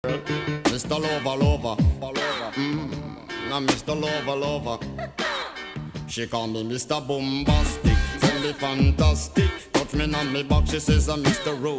Mr. Lover, lover, now Mr. Lover, lover. She call me Mr. Bombastic, tell me fantastic. Touch me on me back, she says I'm Mr. Rose.